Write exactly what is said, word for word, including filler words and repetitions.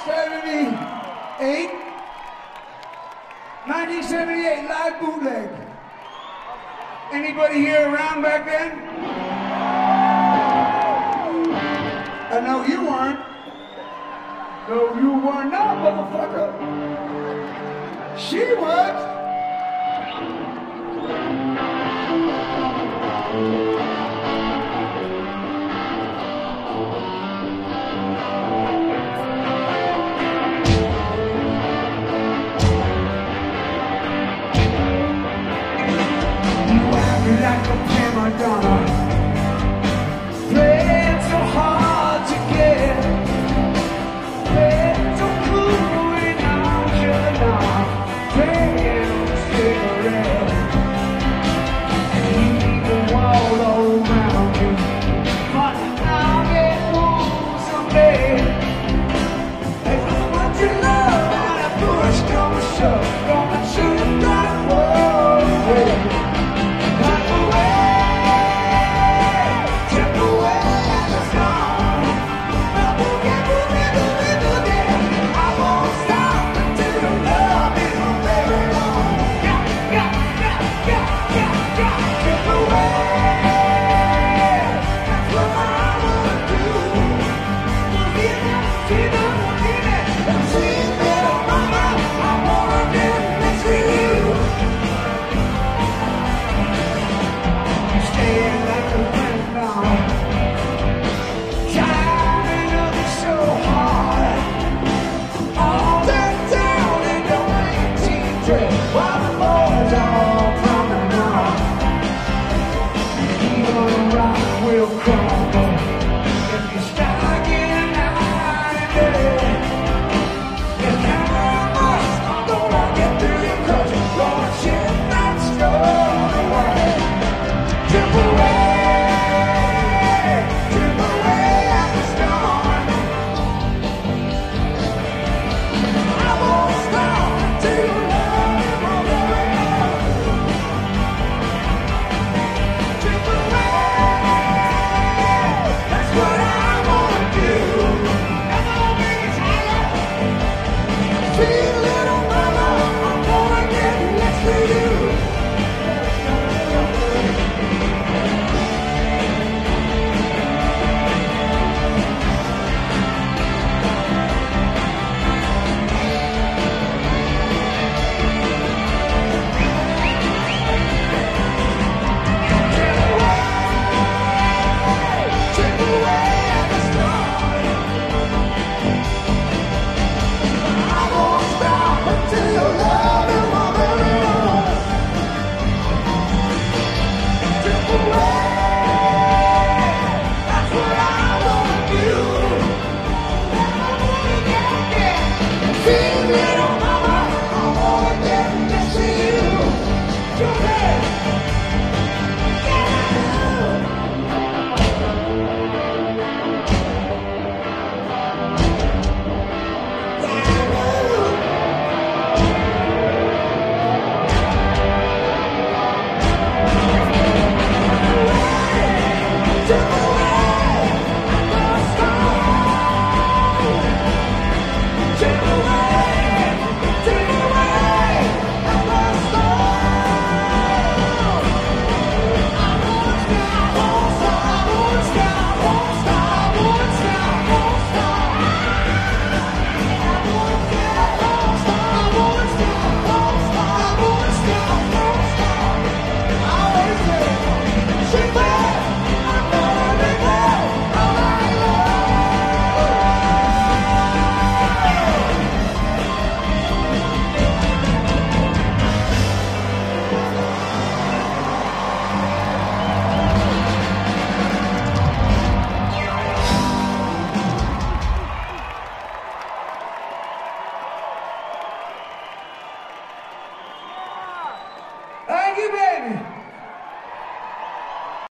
seventy-eight, nineteen seventy-eight live bootleg. Anybody here around back then? I know you weren't. No, you were not, motherfucker. She was. Like a prima donna, playing so hard to get, playing so cool and nonchalant, playing on cigarette, people all around you, but I'll get moved someday. Hey, what you love, when I push, come shove, gonna shoot that world away.